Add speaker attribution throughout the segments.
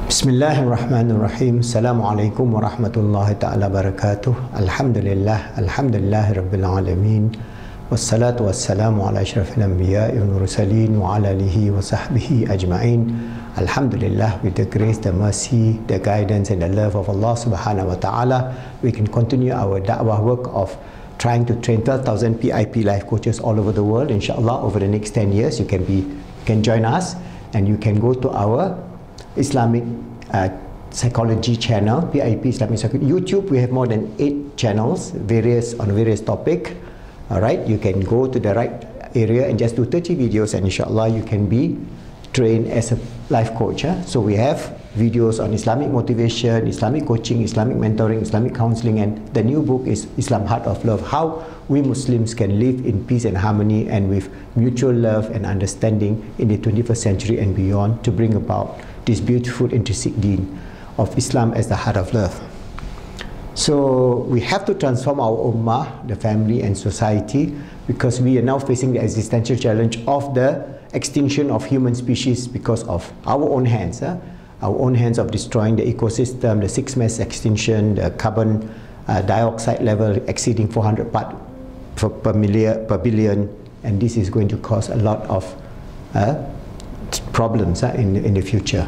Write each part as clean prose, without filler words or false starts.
Speaker 1: Bismillahirrahmanirrahim. Assalamualaikum warahmatullahi ta'ala barakatuh. Alhamdulillah, alhamdulillah rabbil alamin. Wassalatu wassalamu ala asyrafil anbiya'i wal mursalin wa ala alihi wa sahbihi ajma'in. Alhamdulillah, with the grace, the mercy, the guidance and the love of Allah subhanahu wa ta'ala, we can continue our da'wah work of trying to train 12,000 PIP life coaches all over the world. Inshallah, over the next 10 years, you can join us and you can go to our Islamic psychology channel, PIP Islamic Psychology. YouTube, we have more than 8 channels, on various topic. Alright, you can go to the right area and just do 30 videos and inshallah you can be trained as a life coach. So we have videos on Islamic motivation, Islamic coaching, Islamic mentoring, Islamic counseling, and the new book is Islam Heart of Love, how we Muslims can live in peace and harmony and with mutual love and understanding in the 21st century and beyond to bring about this beautiful intrinsic deen of Islam as the heart of love. So we have to transform our ummah, the family and society, because we are now facing the existential challenge of the extinction of human species because of our own hands. Our own hands of destroying the ecosystem, the 6th mass extinction, the carbon dioxide level exceeding 400 parts per billion, and this is going to cause a lot of problems in the future.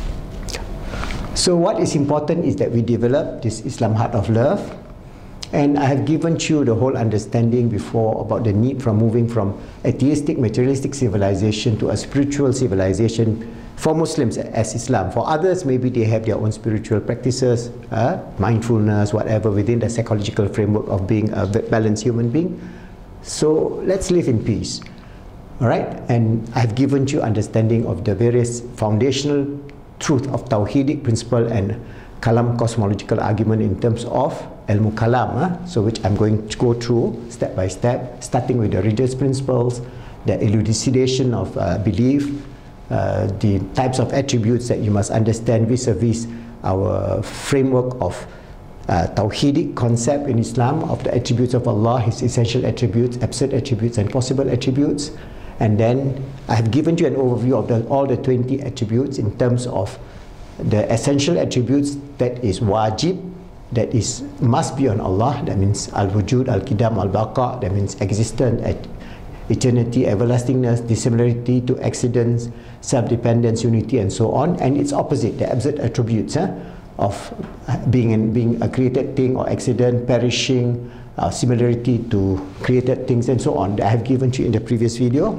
Speaker 1: So what is important is that we develop this Islam Heart of Love, and I have given you the whole understanding before about the need from moving from atheistic, materialistic civilization to a spiritual civilization for Muslims as Islam. For others, maybe they have their own spiritual practices, mindfulness, whatever, within the psychological framework of being a balanced human being. So let's live in peace. Alright, and I've given you understanding of the various foundational truth of Tawhidic principle and Kalam cosmological argument in terms of Ilmu Kalam, so which I'm going to go through step by step, starting with the religious principles, the elucidation of belief, the types of attributes that you must understand vis-a-vis our framework of Tawhidic concept in Islam of the attributes of Allah, His essential attributes, absolute attributes and possible attributes. And then I have given you an overview of all the 20 attributes in terms of the essential attributes that is wajib, that is must be on Allah, that means al-wujud, al-qidam, al-baqa, that means existence, eternity, everlastingness, dissimilarity to accidents, self-dependence, unity and so on. And its opposite, the absolute attributes of being a created thing or accident, perishing, similarity to created things and so on, that I have given you in the previous video,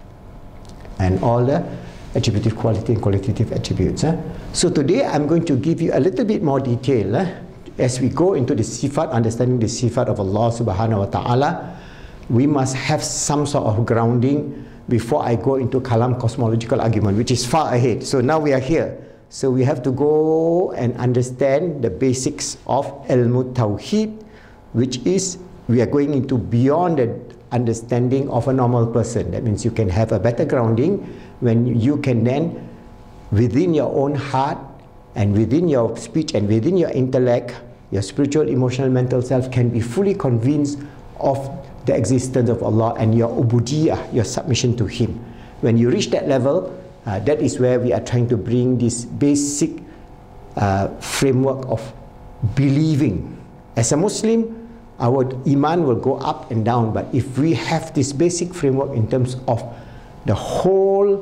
Speaker 1: and all the attributive quality and qualitative attributes. So today I'm going to give you a little bit more detail as we go into the sifat, understanding the sifat of Allah subhanahu wa ta'ala. We must have some sort of grounding before I go into Kalam cosmological argument, which is far ahead. So now we are here. So we have to go and understand the basics of Ilmu Tawheed, which is we are going into beyond the understanding of a normal person. That means you can have a better grounding when you can then, within your own heart and within your speech and within your intellect, your spiritual, emotional, mental self can be fully convinced of the existence of Allah and your ubudiyah, your submission to Him. When you reach that level, that is where we are trying to bring this basic framework of believing. As a Muslim, our iman will go up and down, but if we have this basic framework in terms of the whole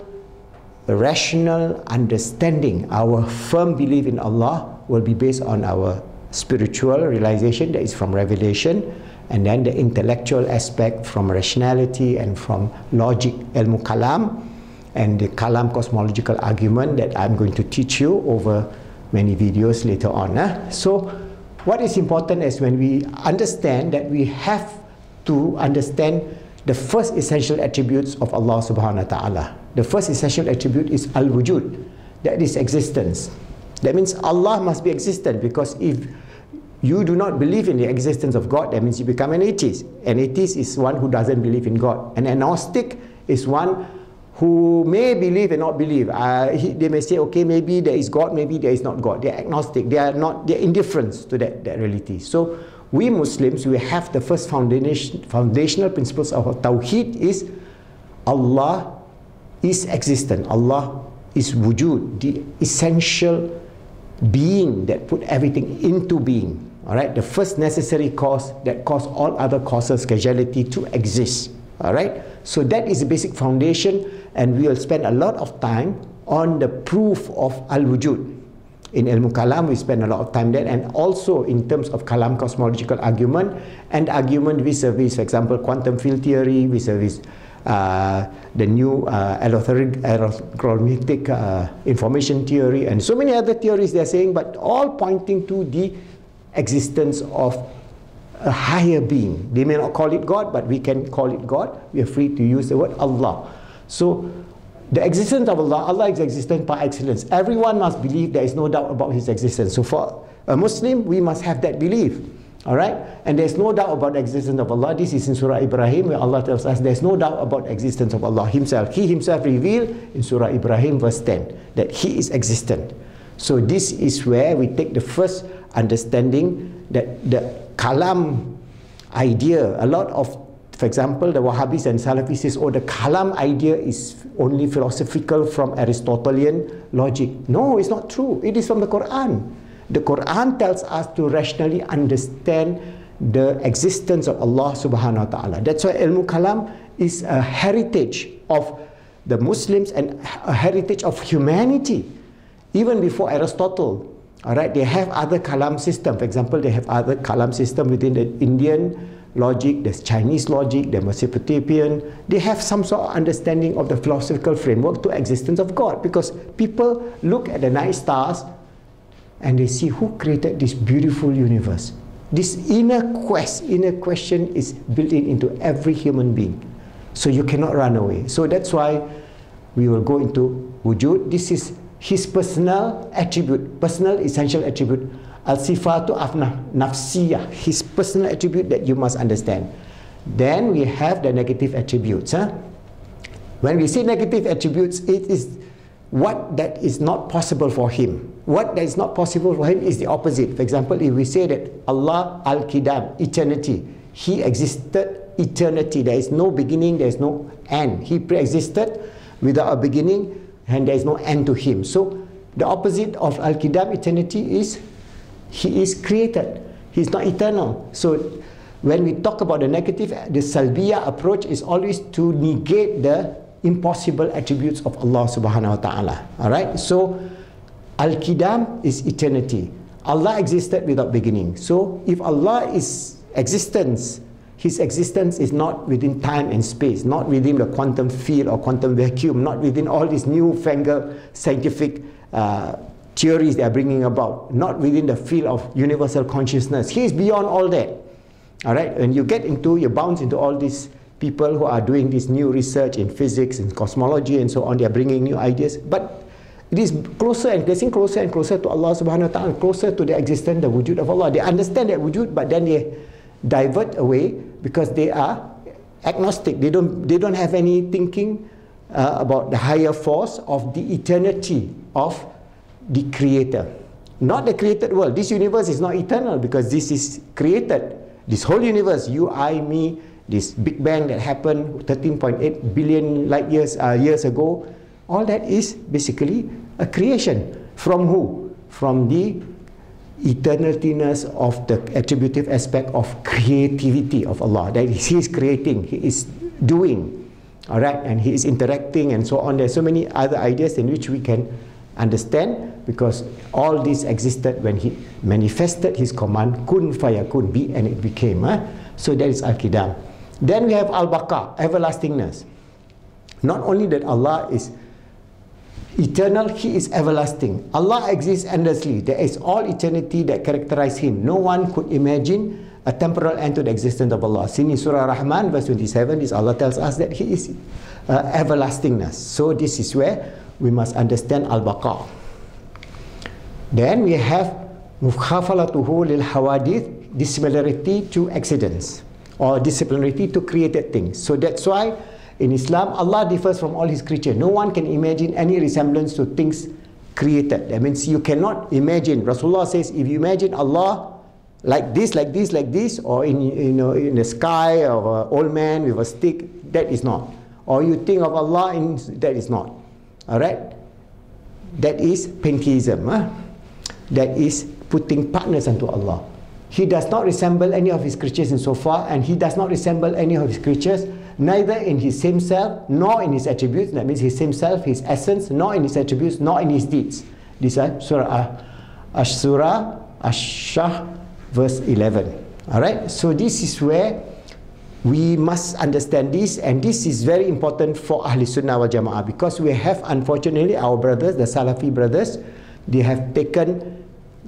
Speaker 1: rational understanding, our firm belief in Allah will be based on our spiritual realization, that is from revelation, and then the intellectual aspect from rationality and from logic, ilmu kalam, and the kalam cosmological argument that I'm going to teach you over many videos later on. So what is important is when we understand that we have to understand the first essential attributes of Allah subhanahu wa ta'ala. The first essential attribute is al-wujud, that is existence. That means Allah must be existent, because if you do not believe in the existence of God, that means you become an atheist. An atheist is one who doesn't believe in God. An agnostic is one who may believe and not believe. They may say, okay, maybe there is God, maybe there is not God. They are agnostic. They are indifferent to that reality. So we Muslims, we have the first foundational principles of our Tawheed is Allah is existent. Allah is wujud, the essential being that put everything into being. All right, the first necessary cause that caused all other causes, causality, to exist. All right, so that is the basic foundation, and we will spend a lot of time on the proof of al-wujud. In ilmu kalam, we spend a lot of time there, and also in terms of kalam cosmological argument and argument vis-a-vis, for example, quantum field theory vis-a-vis the new algorithmic information theory, and so many other theories they are saying, but all pointing to the existence of a higher being. They may not call it God, but we can call it God. We are free to use the word Allah. So the existence of Allah, Allah is existent by excellence. Everyone must believe, there is no doubt about His existence. So for a Muslim, we must have that belief. Alright? And there's no doubt about the existence of Allah. This is in Surah Ibrahim, where Allah tells us there's no doubt about the existence of Allah Himself. He Himself revealed in Surah Ibrahim verse 10 that He is existent. So this is where we take the first understanding that the kalam idea, a lot of, for example, the Wahhabis and Salafis says, oh, the kalam idea is only philosophical from Aristotelian logic. No, it's not true. It is from the Quran. The Quran tells us to rationally understand the existence of Allah subhanahu wa ta'ala. That's why ilmu kalam is a heritage of the Muslims and a heritage of humanity. Even before Aristotle, all right, they have other kalam system. For example, they have other kalam system within the Indian logic, there's Chinese logic, the Mesopotamian. They have some sort of understanding of the philosophical framework to existence of God, because people look at the night stars and they see who created this beautiful universe. This inner question is built into every human being. So you cannot run away. So that's why we will go into wujud. This is His personal attribute, personal essential attribute, al-sifatu nafsiyah, His personal attribute that you must understand. Then we have the negative attributes. When we say negative attributes, it is what that is not possible for Him. What that is not possible for Him is the opposite. For example, if we say that Allah al-Qidam, eternity, He existed eternity. There is no beginning, there is no end. He pre-existed without a beginning, and there is no end to Him. So the opposite of al-Qidam, eternity, is He is created. He is not eternal. So when we talk about the negative, the salbiya approach is always to negate the impossible attributes of Allah subhanahu wa ta'ala. Alright? So al-Qidam is eternity. Allah existed without beginning. So if Allah is existence, His existence is not within time and space, not within the quantum field or quantum vacuum, not within all these newfangled scientific theories they are bringing about, not within the field of universal consciousness. He is beyond all that. All right? And you bounce into all these people who are doing this new research in physics and cosmology and so on. They are bringing new ideas, but it is closer and getting closer and closer to Allah subhanahu wa ta'ala, closer to the existence, the wujud of Allah. They understand that wujud, but then they divert away because they are agnostic. They don't have any thinking about the higher force of the eternity of the Creator. Not the created world. This universe is not eternal because this is created. This whole universe, you, I, me, this Big Bang that happened 13.8 billion light years ago, all that is basically a creation. From who? From the eternalness of the attributive aspect of creativity of Allah. That is, He is creating, He is doing, all right, and He is interacting and so on. There are so many other ideas in which we can understand, because all this existed when He manifested His command, kun fayakun, be, and it became. So that is al-Qidam. Then we have al-Baqa, everlastingness. Not only that Allah is eternal, He is everlasting. Allah exists endlessly. There is all eternity that characterizes Him. No one could imagine a temporal end to the existence of Allah. Seen in Surah Rahman, verse 27, this Allah tells us that He is everlastingness. So this is where we must understand al-Baqa. Then we have mukhafalatuhu lil hawadith, dissimilarity to accidents, or dissimilarity to created things. So that's why in Islam, Allah differs from all His creatures. No one can imagine any resemblance to things created. That means you cannot imagine. Rasulullah says, if you imagine Allah like this, like this, like this, or in the sky of an old man with a stick, that is not. Or you think of Allah that is not. All right? That is pantheism. that is putting partners unto Allah. He does not resemble any of his creatures in so far, and he does not resemble any of his creatures, neither in his same self, nor in his attributes. That means his same self, his essence, nor in his attributes, nor in his deeds. This is Surah Ash-Shah, verse 11. Alright, so this is where we must understand this, and this is very important for Ahli Sunnah wal Jama'ah, because we have, unfortunately, our brothers, the Salafi brothers, they have taken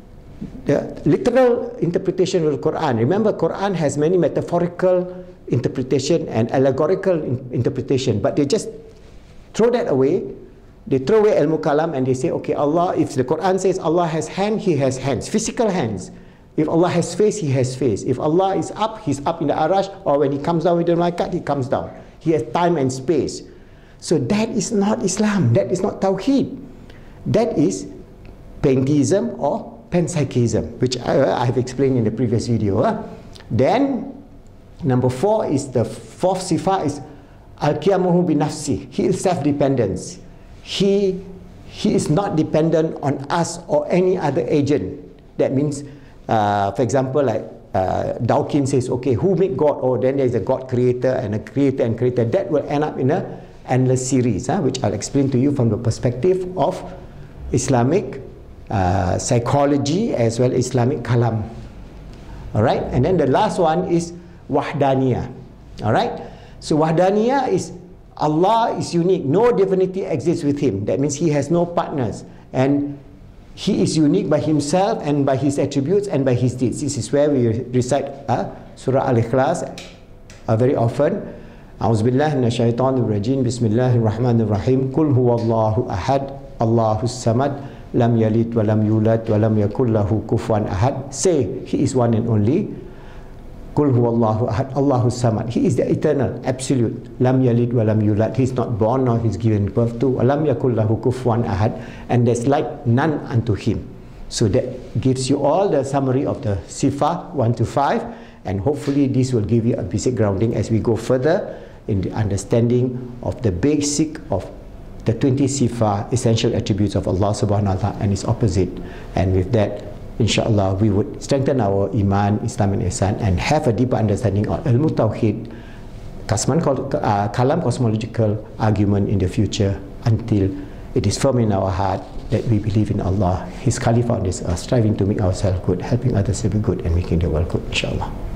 Speaker 1: the literal interpretation of the Quran. Remember, Quran has many metaphorical interpretation and allegorical interpretation, but they just throw that away. They throw away ilmu kalam and they say, okay, Allah, if the Quran says Allah has hand, he has hands, physical hands. If Allah has face, he has face. If Allah is up, he's up in the arash, or when he comes down with the malaikat, he comes down. He has time and space. So that is not Islam. That is not Tawheed. That is pantheism or panpsychism, which I have explained in the previous video. Then, number 4 is the fourth sifat is al-qiyamuhu bi nafsi. He is self-dependence. He is not dependent on us or any other agent. That means, for example, like Dawkins says, okay, who made God? Oh, then there is a God creator and a creator and creator. That will end up in an endless series, which I'll explain to you from the perspective of Islamic psychology as well as Islamic kalam. Alright, and then the last one is Wahdaniyah. Alright, so Wahdaniyah is Allah is unique, no divinity exists with him. That means he has no partners, and he is unique by himself and by his attributes and by his deeds. This is where we recite Surah Al-Ikhlas very often. A'udzubillahi minasyaitonir rajim. Bismillahirrahmanirrahim. Qul huwallahu ahad, Allahus samad, lam yalid wa lam yulad wa lam yakul lahu kufuwan ahad. Say, he is one and only. Qul huwallahu ahad, Allahus samad. He is the eternal, absolute. Lam yalid wa lam yulad. He is not born nor he is given birth to. Wa lam yakul lahu kufuwan ahad. And there's like none unto him. So that gives you all the summary of the Sifah 1 to 5, and hopefully this will give you a basic grounding as we go further in the understanding of the basic of the 20 Sifah, essential attributes of Allah subhanahu wa ta'ala, and its opposite. And with that, inshallah, we would strengthen our Iman, Islam and Ihsan, and have a deeper understanding of Ilmu Tawheed, Kalam cosmological argument in the future, until it is firm in our heart that we believe in Allah, His Khalifa on this earth, striving to make ourselves good, helping others to be good, and making the world good, inshallah.